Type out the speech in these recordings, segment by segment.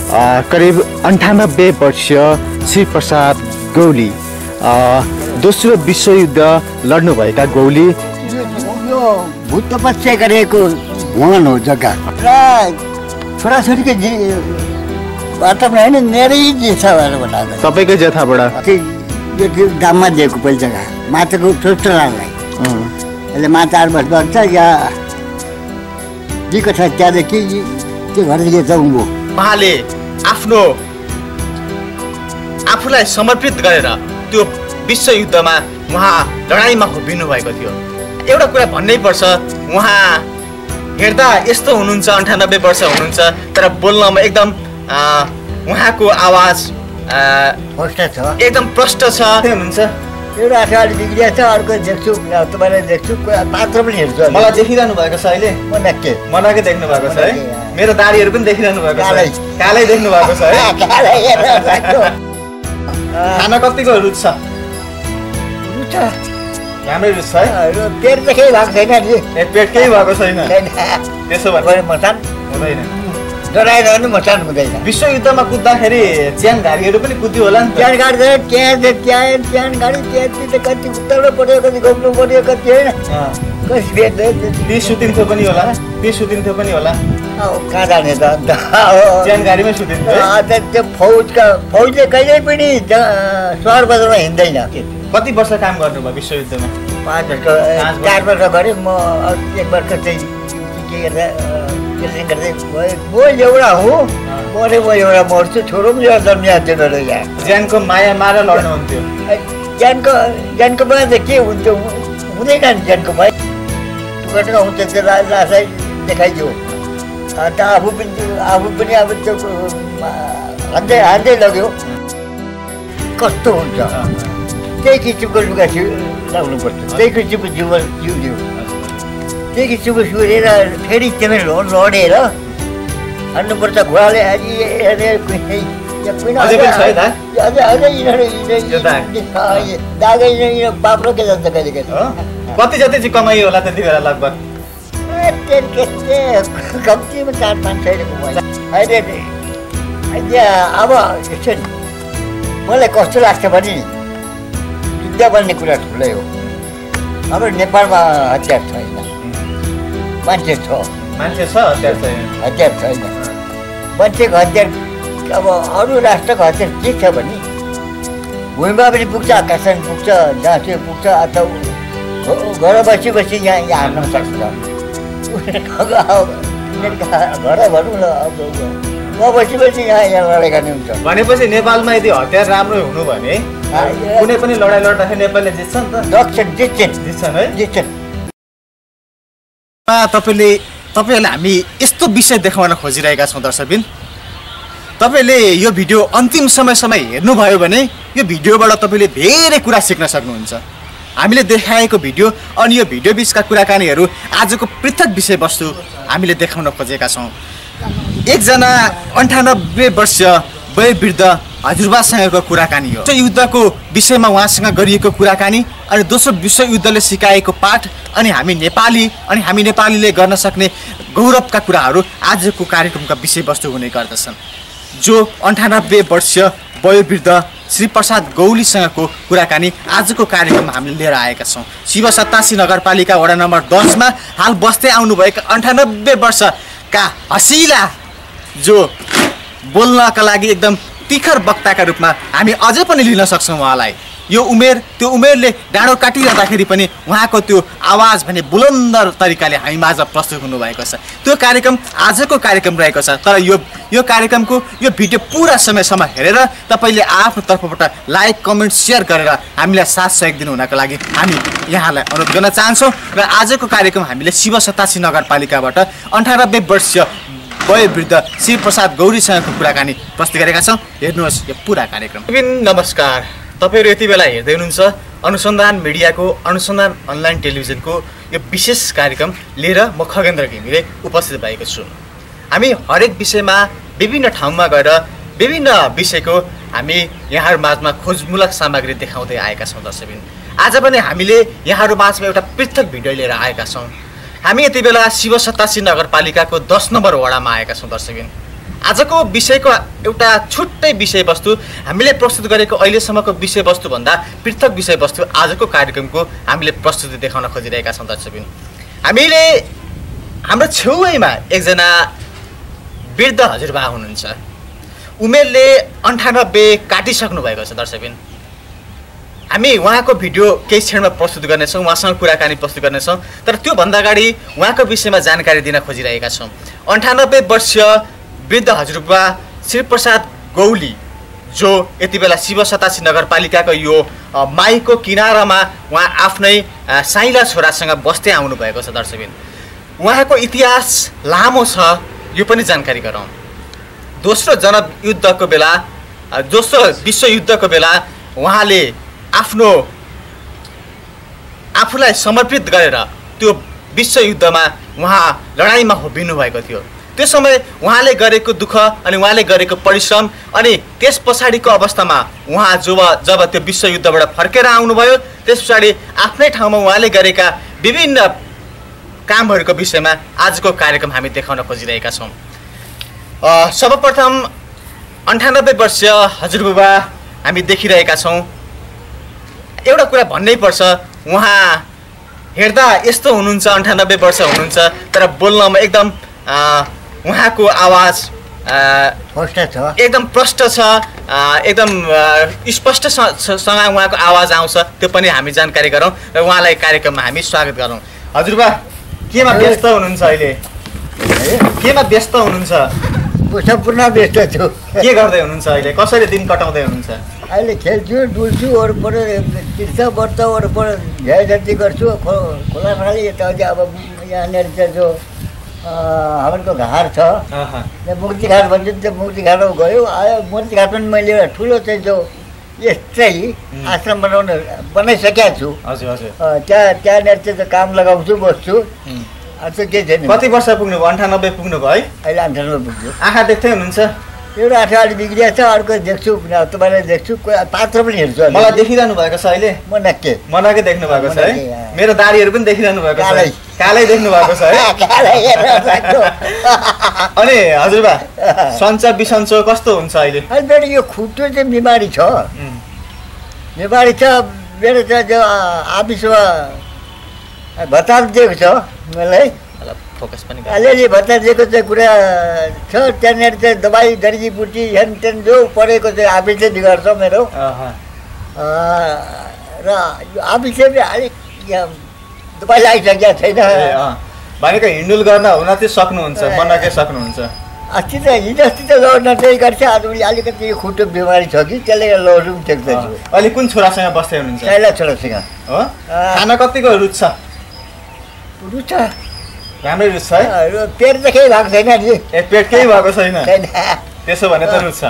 करिब 98 वर्षीय श्री प्रसाद गौली दोस्रो विश्वयुद्ध लड्नुभएका गौली यो भूत तपस्या गरेको भवन हो जग्गा र छोराछोरीको वातावरण होइन मेरै जेठाबाट बनाएको तपाईँकै जेठाबाट यो दाममा दिएको पहिलो जग्गा माताको छोरालाई यसले माता 8 वर्ष बन्छ या दिएको छ त्यहाँदेखि त्यो घरदेखि जाउँ उहाँले आफूलाई समर्पित गरेर त्यो विश्वयुद्धमा उहाँ लडाइँमा उभिनु भएको थियो। एउटा कुरा भन्नै पर्छ, उहाँ हेर्दा यस्तो हुनुहुन्छ 98 वर्ष हुनुहुन्छ तर बोल्नमा एकदम उहाँको आवाज एकदम प्रष्ट छ हुनुहुन्छ। एउटा आँखा अलि बिग्रिया छ, अर्को देख्छु तपाईँलाई देख्छु पात्र पनि हेर्छु। मलाई देखिरहनु भएको छ अहिले मनाकै देख्नु भएको छ है, मेरो दाढीहरू पनि देखिरहनु भएको छ, कालै देख्नु भएको छ है। खाना कतिको रुच्छ? राम्रै रुच्छ है, पेट त केही भएको छैन नि। पेट केही भएको छैन त्यसो भए मचान हुँदैन, डराएर पनि मचान हुँदैन। विश्वयुद्धमा कुद्दाखेरि च्यान गाडीहरू पनि कुद्यो होला नि। च्यान गाडी च्यान गाडी कति उत्तरमा पऱ्यो, कति घुम्नु पऱ्यो, कति होइन ती सुतिन्थ्यो पनि होला, कहाँ जाने त अन्त च्यान गाडीमै सुतिन्थ्यो। त्यो फौजले कहिल्यै पनि सहर बजारमा हिँड्दैन। कति वर्ष काम गर्नुभयो विश्वयुद्धमा? 5 वर्ष 4 वर्ष गरेँ म। 1 वर्ष चाहिँ के गर्दा गर्दै म एउटा हुँ, मरे म एउटा मर्छु, छोरो पनि एउटा जन्मिया थियो डर। ज्यानको माया मारेर लड्नुहुन्थ्यो। ज्यानको माया चाहिँ के हुन्थ्यो? हुँदैन नि ज्यानको माया, टुक्रा हुन्थ्यो, त्यो लासलाई देखाइदियो। अन्त आफू पनि अब त्यो हान्दै लग्यो। कस्तो हुन्छ त्यही किसिमको लुगा लाउनुपर्छ, त्यही किसिमको जिउ त्यही किसिमको सुरेर फेरि त्यसमै लडेर हान्नुपर्छ। घोडाले दागै बाप्रो के जान्छ कहिले कहिले। कति जति चाहिँ कमाइयो होला त्यति बेला लगभग? कम्तीमा 4-5 सय कमायो। अहिले अब यसो मलाई कस्तो लाग्छ भने युद्ध बन्ने कुरा ठुलै हो। हाम्रो नेपालमा हतियार छैन, मान्छे छ हतियार छैन। मान्छेको हतियार अब अरू राष्ट्रको हतियार के छ भने भूमिमा पनि पुग्छ, आकाशमा पनि पुग्छ, जहाँसुकै पुग्छ, अथवा घर बसी यहाँ हार्न सक्छ। घर भनौँ न म बसी यहाँ लडाइँ गर्ने हुन्छ भनेपछि नेपालमा यदि हतियार राम्रो हुनु भने कुनै पनि लडाइँ लड्दाखेरि नेपालले जित्छ नि त। जित्छन् है, जित्छन्। तपाईँहरूले हामी यस्तो विषय देखाउन खोजिरहेका छौँ दर्शकबिन। तपाईँले यो भिडियो अन्तिम समयसम्म हेर्नुभयो भने यो भिडियोबाट तपाईँले धेरै कुरा सिक्न सक्नुहुन्छ। हामीले देखाएको भिडियो अनि यो भिडियो बिचका कुराकानीहरू आजको पृथक विषयवस्तु हामीले देखाउन खोजेका छौँ। एकजना 98 वर्षीय वयोवृद्ध हजुरबासँगको कुराकानी हो। युद्धको विषयमा उहाँसँग गरिएको कुराकानी अनि दोस्रो विश्वयुद्धले सिकाएको पाठ अनि हामी नेपालीले गर्न सक्ने गौरवका कुराहरू आजको कार्यक्रमका विषयवस्तु हुने गर्दछन्। जो 98 वर्षीय वयोवृद्ध श्री प्रसाद गौलीसँगको कुराकानी आजको कार्यक्रममा हामीले लिएर आएका छौँ। शिव 87 नगरपालिका वडा नम्बर 10 मा हाल बस्दै आउनुभएका 98 वर्षका हसिला जो बोल्नका लागि एकदम तिखर वक्ताका रूपमा हामी अझै पनि लिन सक्छौँ उहाँलाई। यो त्यो उमेरले डाँडो काटिरहँदाखेरि पनि उहाँको त्यो आवाज भने बुलन्द तरिकाले हामी माझ प्रस्तुत हुनुभएको छ। त्यो कार्यक्रम आजको कार्यक्रम रहेको छ। तर यो कार्यक्रमको यो भिडियो पुरा समयसम्म हेरेर तपाईँले आफ्नो तर्फबाट लाइक कमेन्ट सेयर गरेर हामीलाई साथ सहयोग दिनु हुनको लागि हामी यहाँलाई अनुरोध गर्न चाहन्छौँ। र आजको कार्यक्रम हामीले शिव 87 नगरपालिकाबाट 98 वर्षीय वयोवृद्ध श्री प्रसाद गौरीसँगको कुराकानी प्रस्तुत गरेका छौँ। हेर्नुहोस् यो पुरा कार्यक्रम। नमस्कार, तपाईँहरू यति बेला हेर्दै हुनुहुन्छ अनुसन्धान मिडियाको अनुसन्धान अनलाइन टेलिभिजनको यो विशेष कार्यक्रम लिएर म खगेन्द्र घिमिरे उपस्थित भएको छु। हामी हरेक विषयमा विभिन्न ठाउँमा गएर विभिन्न विषयको हामी यहाँहरू माझमा खोजमूलक सामग्री देखाउँदै आएका छौँ दर्शकबिन। आज पनि हामीले यहाँहरू माझमा एउटा पृथक भिडियो लिएर आएका छौँ। हामी यति बेला शिव 87 नगरपालिकाको 10 नम्बर वडामा आएका छौँ दर्शकबिन। आजको विषयको एउटा छुट्टै विषयवस्तु हामीले प्रस्तुत गरेको अहिलेसम्मको विषयवस्तुभन्दा पृथक विषयवस्तु आजको कार्यक्रमको हामीले प्रस्तुति देखाउन खोजिरहेका छौँ दर्शकबिन। हामीले हाम्रो छेउमा एकजना वृद्ध हजुरबा हुनुहुन्छ। उमेरले 98 काटिसक्नु भएको छ दर्शकबिन। हामी उहाँको भिडियो केही क्षणमा प्रस्तुत गर्नेछौँ, उहाँसँग कुराकानी प्रस्तुत गर्नेछौँ। तर त्योभन्दा अगाडि उहाँको विषयमा जानकारी दिन खोजिरहेका छौँ। 98 वर्षीय वृद्ध हजुरबा श्रीप्रसाद गौली जो यति बेला शिव 87 नगरपालिकाको यो माईको किनारामा उहाँ आफ्नै साइला छोरासँग बस्दै आउनुभएको छ दर्शकबिन। उहाँको इतिहास लामो छ, यो पनि जानकारी गरौँ। दोस्रो जनयुद्धको बेला, दोस्रो विश्वयुद्धको बेला उहाँले आफूलाई समर्पित गरेर त्यो विश्वयुद्धमा उहाँ लडाइँमा होभिनु भएको थियो। त्यो समय उहाँले गरेको दुःख अनि उहाँले गरेको परिश्रम अनि त्यस पछाडिको अवस्थामा उहाँ जब त्यो विश्वयुद्धबाट फर्केर आउनुभयो, त्यस पछाडि आफ्नै ठाउँमा उहाँले गरेका विभिन्न कामहरूको विषयमा आजको कार्यक्रम हामी देखाउन खोजिरहेका छौँ। सर्वप्रथम 98 वर्षीय हजुरबुबा हामी देखिरहेका छौँ। एउटा कुरा भन्नै पर्छ, उहाँ हेर्दा यस्तो हुनुहुन्छ, 98 वर्ष हुनुहुन्छ, तर बोल्नमा एकदम उहाँको आवाज एकदम प्रष्ट छ, एकदम स्पष्टसँग उहाँको आवाज आउँछ। त्यो पनि हामी जानकारी गरौँ र उहाँलाई कार्यक्रममा हामी स्वागत गरौँ। हजुरबा केमा व्यस्त हुनुहुन्छ अहिले? केमा व्यस्त हुनुहुन्छ? सम्पूर्ण व्यस्त छु। के गर्दै हुनुहुन्छ अहिले? कसरी दिन कटाउँदै हुनुहुन्छ? अहिले खेल्छु, डुल्छु, वरपर तीर्थ व्रत वरपर झ्याझटी गर्छु। खोला नाली यता अब यहाँनिर चाहिँ जो हाम्रो घाट छ, त्यो मुक्तिघाट भन्छ, त्यो मुक्तिघाटमा गयो आयो। मुक्तिघाटमा मैले एउटा ठुलो चाहिँ जो यस्तै आश्रम बनाइसकेको छु। हजुर हजुर। त्यहाँनिर चाहिँ काम लगाउँछु, बस्छु। त्यो केही छैन। कति वर्ष पुग्नुभयो? 98 पुग्नुभयो है? अहिले 98 पुग्छु। आँखा देख्दै हुनुहुन्छ? एउटा आँखा अलिक बिग्रिएको छ, अर्को देख्छु, तपाईँलाई देख्छु, पात्र पनि हेर्छु। मलाई देखिरहनु भएको छ अहिले? मनकै देख्नु भएको छ है? मेरो दाढीहरू पनि देखिरहनु भएको छ? कालै देख्नु भएको छ है? अनि हजुरबा सन्चो बिसन्चो कस्तो हुन्छ अहिले? अहिले मेरो यो खुट्टो चाहिँ बिमारी छ, बिमारी छ। मेरो चाहिँ जो आफिसमा भत्ता दिएको छ मलाई, फोकस पनि अलिअलि भत्ता दिएको चाहिँ कुरा छ। त्यहाँनिर चाहिँ दबाई जडीबुटी हेनटेन जो परेको चाहिँ आफिसले बिगार्छ मेरो। र यो आफिसले पनि अलिक दबाई लगाइसकेको छैन। भनेको हिँडुल गर्न हुन चाहिँ सक्नुहुन्छ, बनाएकै सक्नुहुन्छ? अस्ति त हिजो अस्ति त लड्न चाहिँ गर्छ, आजभोलि अलिकति यो खुट्टो बिमारी छ कि त्यसले लड्नु पनि देख्दैछु। अहिले कुन छोरासँग बस्दै हुनुहुन्छ? साइला छोरासँग हो। खाना कतिको रुच्छ? रुच्छ, राम्रै रुच्छ है? पेट त केही भएको छैन नि। ए पेट केही भएको छैन? त्यसो भने त रुच्छ।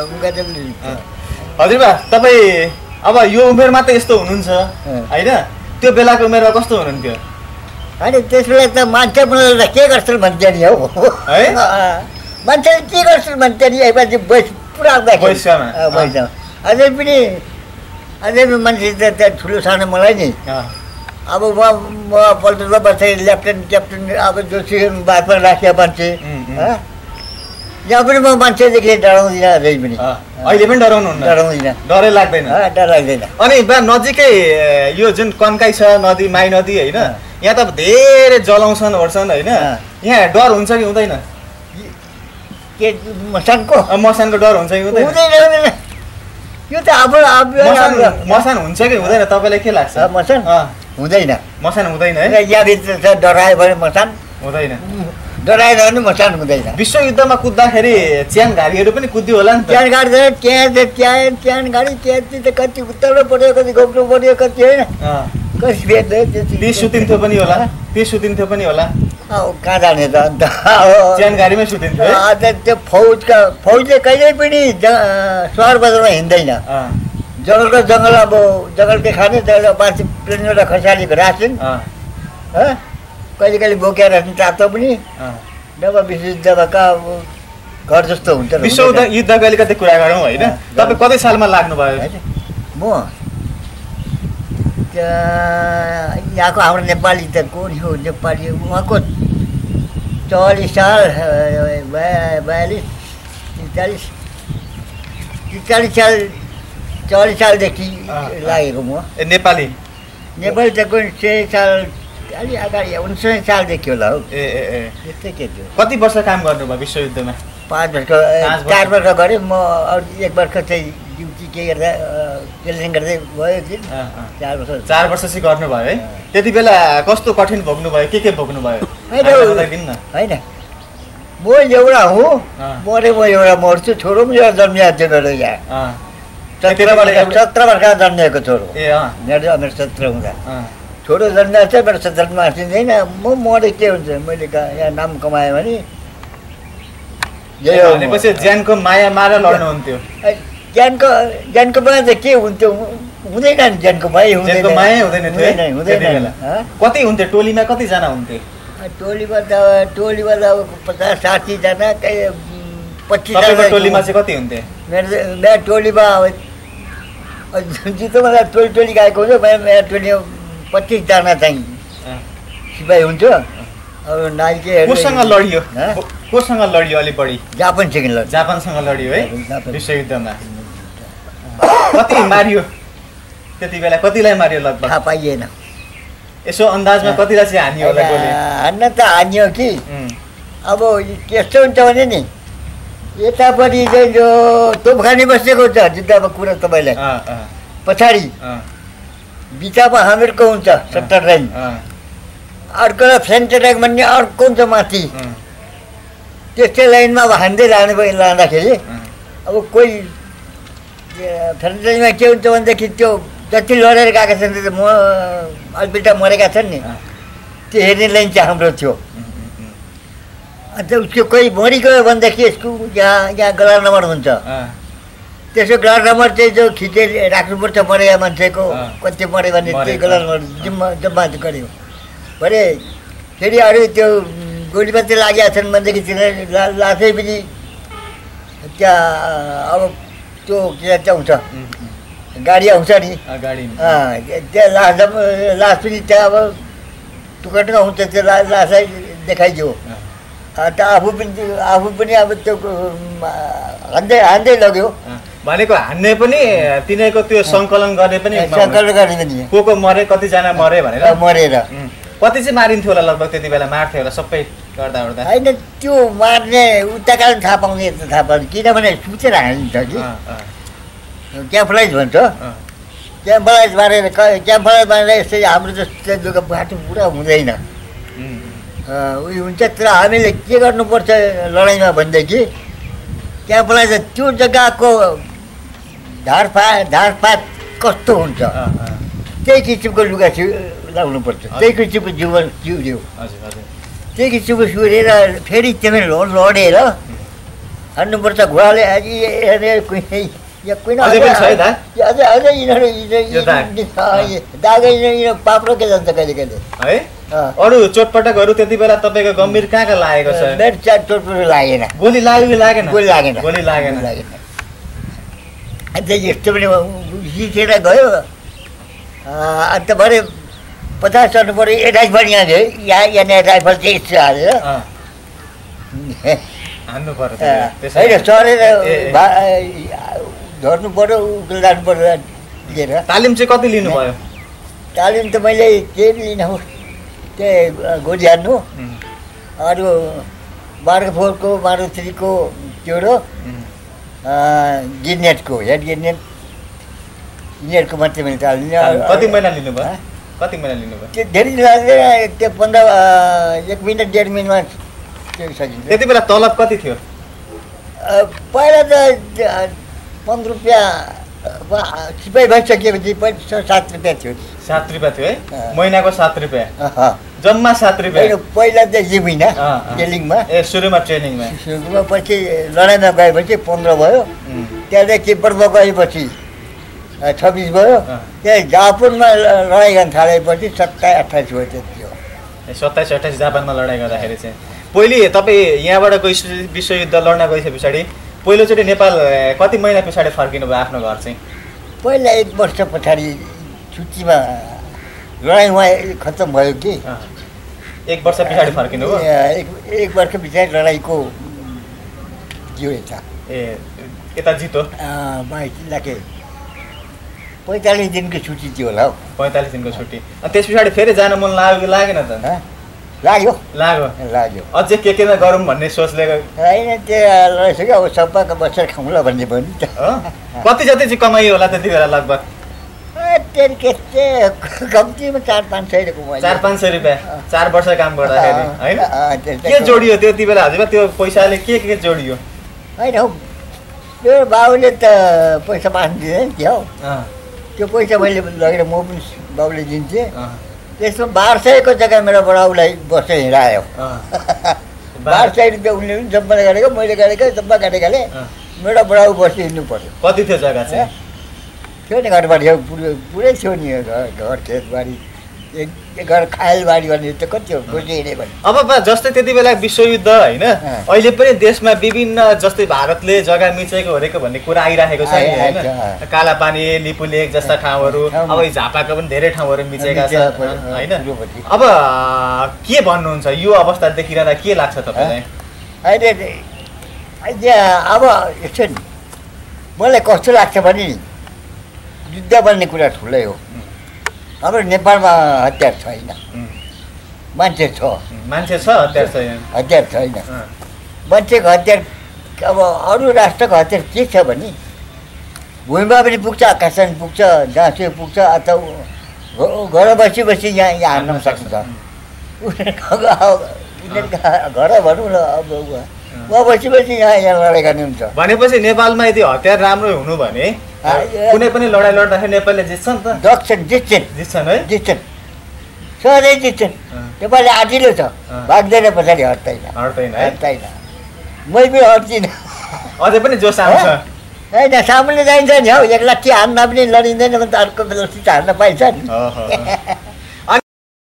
हजुरबा तपाईँ अब यो उमेरमा त यस्तो हुनुहुन्छ होइन? त्यो बेलाको उमेरमा कस्तो हुनुहुन्थ्यो? होइन त्यस बेला त मान्छे बनाएर के गर्छन् भन्छ नि हौ है। मान्छेले के गर्छन् भन्छ नि, यसपछि पुरा पैसा अझै पनि मान्छे त त्यहाँ ठुलो सानो मलाई नि। अब म पल्टनमा बस्छ, लेफ्टेनेन्ट क्याप्टेन अब जो सिक्किम बादमा राखेको मान्छे, यहाँ पनि म मान्छेदेखि डराउँदिनँ अझै पनि। अहिले पनि डराउँदिनँ? डरै लाग्दैन? डर लाग्दैन। अनि बा नजिकै यो जुन कन्काई छ नदी, माई नदी होइन, यहाँ त धेरै जलाउँछन् ओर्छन् होइन, यहाँ डर हुन्छ कि हुँदैन? के मसानको? मसानको डर हुन्छ कि हुँदैन? हुँदैन, यो त अब मसान हुन्छ कि हुँदैन तपाईँलाई के लाग्छ? मसान हुँदैन। मसान हुँदैन है? यहाँभित्र डरायो भने मसान हुँदैन, डराएन भने मसान हुँदैन। विश्वयुद्धमा कुद्दाखेरि च्यान गाडीहरू पनि कुद्यो होला नि त? च्यान गाडी च्यान गाडी त्यहाँ त कति उत्ताउनु पर्यो, कति घोप्नु पर्यो, कति होइन, कति भेट्दै ती सुतिन्थ्यो पनि होला? ती सुतिन्थ्यो पनि होला? कहाँ जाने त अन्त? च्यान गाडीमै सुतिन्थ्यो? त्यो फौजले कहिल्यै पनि सहर बजारमा हिँड्दैन। जङ्गलको जङ्गल, अब जङ्गलकै खाने मान्छे प्लेनबाट खसालेको राख्छन्, कहिले कहिले बोकेर राख्छन् तातो पनि। जब विश्वयुद्धमा कहाँ घर जस्तो हुन्छ। विश्वयुद्धको अलिकति कुरा गरौँ होइन? तपाईँ कति सालमा लाग्नुभयो? म यहाँको हाम्रो नेपाली त को नि हो, नेपाली उहाँको 40 साल 42 40 सालदेखि लागेको म ए नेपाली नेपाली त 6 साल अलि अगाडि 19 सालदेखि होला हौ ए ए ए त्यस्तै के थियो। कति वर्ष काम गर्नुभयो विश्वयुद्धमा 5 वर्ष 4 वर्ष गरेँ म। अरू 1 वर्ष चाहिँ ड्युटी के गर्दा ट्रेनिङ गर्दै भयो कि 4 वर्ष चाहिँ गर्नुभयो है। त्यति बेला कस्तो कठिन भोग्नुभयो के भोग्नुभयो होइन म एउटा हुँ मरे म एउटा मर्छु छोरो पनि एउटा जन्मिएको थियो मेरो यहाँ 17 वर्ष जन्मिएको छोरो मेरो 17 हुँदा छोरो जन्मिएको छ मेरो 17 मासिँदैन म मरे के हुन्छ मैले यहाँ नाम कमाएँ भने भनेपछि ज्यानको माया मारेर लड्नुहुन्थ्यो। ज्यानको माया चाहिँ के हुन्थ्यो हुँदैन नि ज्यानको माया हुँदैन। कति हुन्थ्यो टोलीमा कतिजना हुन्थ्यो? टोलीमा त 50-60 जना 25 जना। टोलीमा चाहिँ कति हुन्थ्यो? मेरो टोलीमा जितोमा टोली गएको हुन्छ मेरो टोलीमा 25 जना चाहिँ सिपाही हुन्छ। अब नाइके कोसँग लडियो अलि बढी? जापानसँग लडियो है विश्वयुद्धमा। कति मारियो त्यति बेला? कतिलाई मारियो लगभग थाहा पाइएन। यसो अन्दाजमा कतिलाई चाहिँ हानियो होला गोली? हान्न त हानियो कि अब यस्तो हुन्छ भने नि यतापट्टि चाहिँ जो तोपखानी बसेको छ जुद्धामा कुरा तपाईँलाई पछाडि बिचामा हामीहरूको हुन्छ 70 लाइन अर्कोलाई फ्रेन्च ट्याग भन्ने अर्को हुन्छ माथि त्यस्तै लाइनमा अब हान्दै लाँदाखेरि अब कोही फ्रेन्च लाइनमा के हुन्छ भनेदेखि त्यो जति लडेर गएका छन् त्यो म अल्पिटा मरेका छन् नि त्यो हेर्ने लाइन चाहिँ हाम्रो थियो। अन्त उसको कोही मरिगयो भनेदेखि यसको यहाँ गला नम्बर हुन्छ त्यसो गला नम्बर चाहिँ जो खिचे राख्नुपर्छ मरेका मान्छेको कति मऱ्यो भने त्यही गला नम्बर जम्मा गऱ्यो भने फेरि अरू त्यो गोलीमात्रै लागेका छन् भनेदेखि तिनीहरू लासै पनि त्यहाँ अब त्यो के आउँछ गाडी आउँछ नि त्यहाँ लास पनि त्यहाँ अब टुकटुका हुन्छ त्यो लासै देखाइदियो। त आफू पनि अब त्यो हान्दै लग्यो भनेको हान्ने पनि तिनीहरूको त्यो सङ्कलन गर्ने पनि को मरे कतिजना मरे भनेर मरेर कति चाहिँ मारिन्थ्यो होला लगभग त्यति बेला मार्थ्यो होला सबै गर्दा होइन त्यो मार्ने उता कारण थाहा पाउने थाहा पाउने किनभने सुतेर हालिन्छ कि क्याम्पलाइज भन्छ क्याम्पलाइज मारेर यसरी हाम्रो जस्तो जग्गा बाटो पुरा हुँदैन उयो हुन्छ। तर हामीले के गर्नुपर्छ लडाइँमा भनेदेखि क्याम्पलाइज त्यो जग्गाको ढाडपात कस्तो हुन्छ त्यही किसिमको लुगा लाउनुपर्छ त्यही किसिमको जिउ त्यही किसिमको सुरेर फेरि त्यसमा लडेर हान्नुपर्छ घोडाले अझै यिनीहरू दागै पाप्रो के जान्छ कहिले कहिले है। अरू चोटपटकहरू त्यति बेला तपाईँको गम्भीर कहाँ लागेको छ? मेरो चोटपटक लागेन। गोली लाग्यो कि लागेन? गोली लागेन। अन्त यस्तो पनि जितेर गयो। अन्त भरे 50 चढ्नु पऱ्यो। एडाइस पनि यहाँ राइफल चाहिँ यस्तो हालेर हान्नु पर्यो होइन चढेर झर्नु पऱ्यो लानु पऱ्यो लिएर। तालिम चाहिँ कति लिनुभयो? तालिम त मैले के लिन हो त्यही गोली हान्नु अरू मार्गफोरको मारुथ्रीको त्यो गिर्नेटको हेड गिर्नेट यिनीहरूको मात्रै मैले तालिम। कति महिना लिनुभयो? त्यो धेरै लाग्दैन त्यो 1 मिनट 1.5 मिनटमा त्यो सकिन्छ। त्यति बेला तलब कति थियो? पहिला त 15 रुपियाँ सिपाही भइसकेपछि 7 रुपियाँ थियो। 7 रुपियाँ थियो है महिनाको? 7 रुपियाँ जम्मा 7 रुपियाँ पहिला चाहिँ जिमिना ट्रेनिङमा सुरुमा ट्रेनिङमा पछि लडाइँमा गएपछि 15 भयो। त्यहाँदेखि तिब्बतमा गएपछि 26 भयो। त्यहाँ जापानमा लडाइँ गर्न थालेपछि 27-28 भयो। त्यति हो 27-28 जापानमा लडाइँ गर्दाखेरि चाहिँ। पहिले तपाईँ यहाँबाट विश्वयुद्ध लड्न गइसके पछाडि पहिलोचोटि नेपाल कति महिना पछाडि फर्किनु भयो आफ्नो घर चाहिँ? पहिला 1 वर्ष पछाडि छुट्टीमा लडाइँ उहाँ खत्तम भयो कि 1 वर्ष पछाडि फर्किनु भयो? 1 वर्ष पछाडि लडाइँको यो यता ए यता जितो 45 दिनको छुट्टी थियो होला हौ 45 दिनको छुट्टी अनि त्यस पछाडि फेरि जान मन लाग्यो कि लागेन त लाग्यो अझै के गरौँ भन्ने सोचले होइन त्यो रहेछ अब सब्बाको बसेर खाउँला भन्ने भयो नि त कति जति चाहिँ कमाइयो होला त्यति बेला लगभग कम्तीमा 400-500 रुपियाँ 400-500 रुपियाँ 4 वर्ष काम गर्दाखेरि होइन के जोडियो त्यति बेला हजुर त्यो पैसाले के जोडियो होइन हौ मेरो बाबुले त पैसा बाँच्नु दिँदैन थियो त्यो पैसा मैले लगेर म पनि बाबुले दिन्थेँ त्यसमा 1200को जग्गा मेरो बडाउलाई बसेर हिँडायो 1200 रुपियाँ उनले पनि जम्मा गरेको मैले गरेको जम्मा गरेकाले मेरो बडाउ बसी हिँड्नु पर्यो कति थियो जग्गा चाहिँ थियो नि घरबारी पुरै थियो नि घर खेतबारी एक घर खायलबारी भन्ने त कति हो बसी हिँड्यो भने अब जस्तै त्यति बेला विश्वयुद्ध होइन अहिले पनि देशमा विभिन्न जस्तै भारतले जग्गा मिचेको हरेको भन्ने कुरा आइराखेको छ नि होइन कालापानी लिपुलेक जस्ता ठाउँहरू अब झापाको पनि धेरै ठाउँहरू मिचेका छ होइन अब के भन्नुहुन्छ यो अवस्था देखिरहँदा के लाग्छ तपाईँलाई अहिले अब यसो नि मलाई कस्तो लाग्छ भने युद्ध बन्ने कुरा ठुलै हो हाम्रो नेपालमा हतियार छैन मान्छे छ हतियार छैन मान्छेको हतियार अब अरू राष्ट्रको हतियार के छ भने भूमिमा पनि पुग्छ आकाशमा पुग्छ जहाँसुकै पुग्छ अथवा घर बसी यहाँ हार्न सक्छ घर भनौँ न अब वहाँ बसी यहाँ लडाइँ गर्ने हुन्छ भनेपछि नेपालमा यदि हतियार राम्रो हुनु भने कुनै पनि लडाइँ लड्दाखेरि नेपालले जित्छ नि त जित्छन् सधैँ जित्छन् नेपालले आँटिलो छ भाग्दैन पछाडि हट्दैन मै पनि हट्दिनँ अझै पनि जोस आउँछ होइन सामुन्ने जाइन्छ नि हौ एक लाठी हान्न पनि लडिँदैन भने त अर्को बेला हान्न पाइन्छ नि